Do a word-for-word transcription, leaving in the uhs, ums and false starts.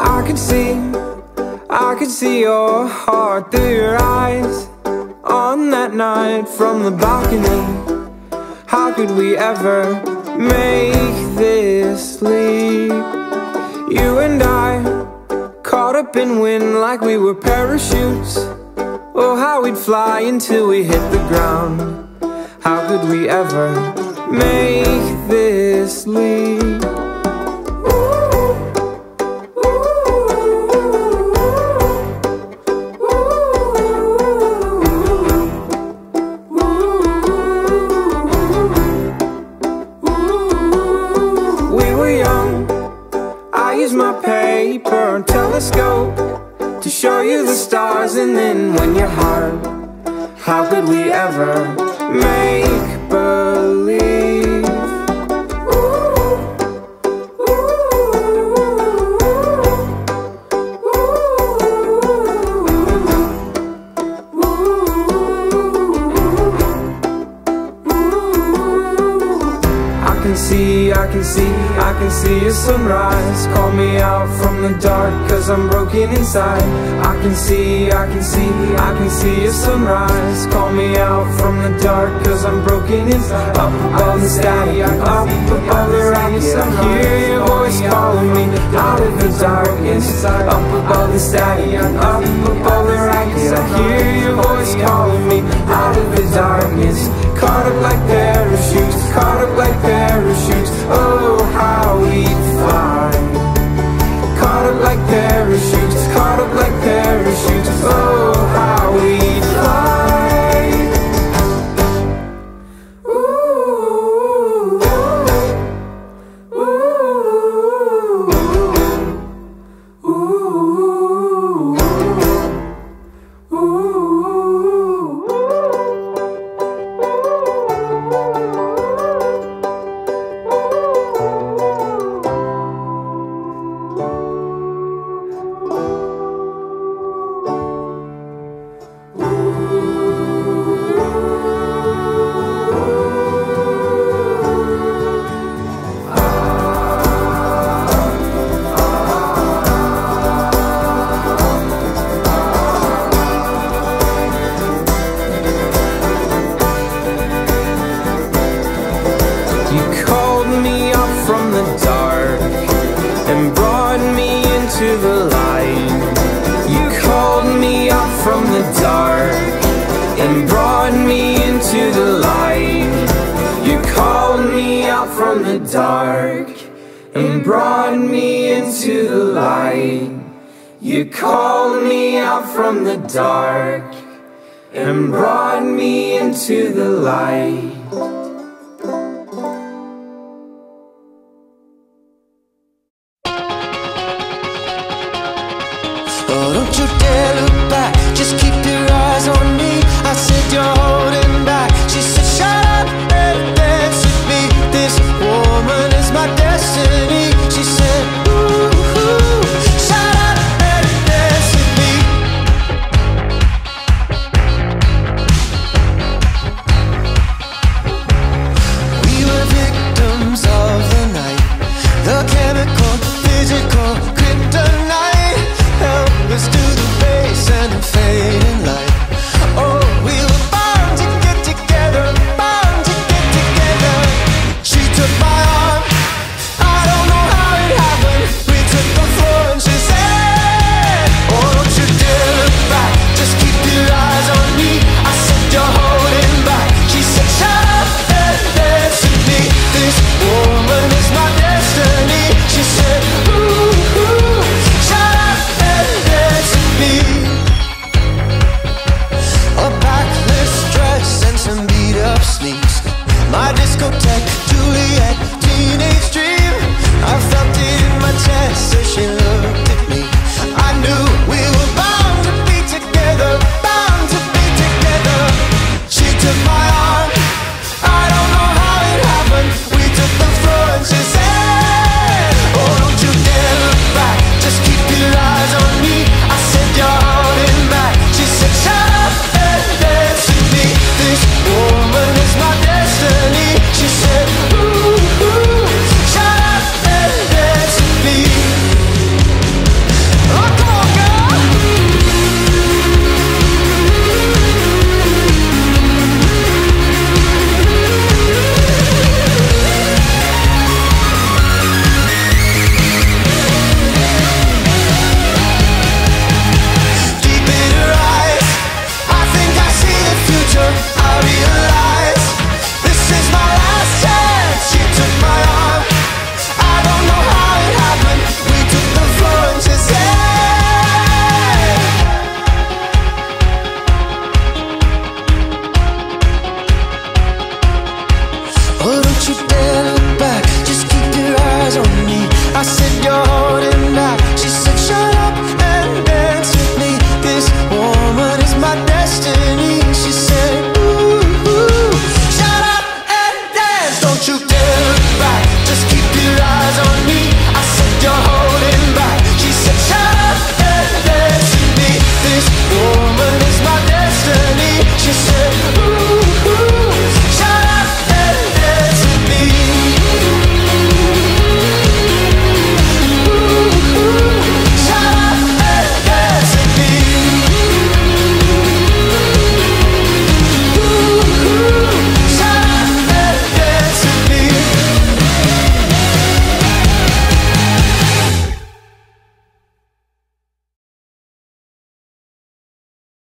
I could see, I could see your heart through your eyes on that night from the balcony. How could we ever make this leap? You and I, caught up in wind like we were parachutes. Oh, how we'd fly until we hit the ground. How could we ever make this leap? My paper and telescope to show you the stars and then win your heart. How could we ever make believe? I can see, I can see, I can see a sunrise. Call me out from the dark, cause I'm broken inside. I can see, I can see, I can see a sunrise. Call me out from the dark, cause I'm broken inside. Up above the sky, up above the rockets, I hear your voice calling me out of the darkness. Up above the sky, up above the rockets, I hear your voice calling me out of the darkness. Caught up like parachutes, caught up like parachutes. Oh, how we fly. Caught up like parachutes, caught up like parachutes. Oh, how we fly. Ooh, ooh, ooh, ooh. And brought me into the light. You called me out from the dark and brought me into the light. You called me out from the dark and brought me into the light. Oh, don't you dare look back, just keep your eyes on me. I said you're holding back. She said shut up and dance with me. This woman is my destiny. She said ooh, ooh, shut up and dance with me. We were victims of the night, the chemical, physical, kryptonite. Help us to the base and the fading light. Oh, we were bound to get together, bound to get together. She took my arm, I don't know how it happened. We took the floor and she said, oh, don't you dare look back, just keep your eyes on me. I said you're holding back. She said shut up and dance with me. This woman is my destiny. She said ooh, ooh, shut up and dance with me. said you're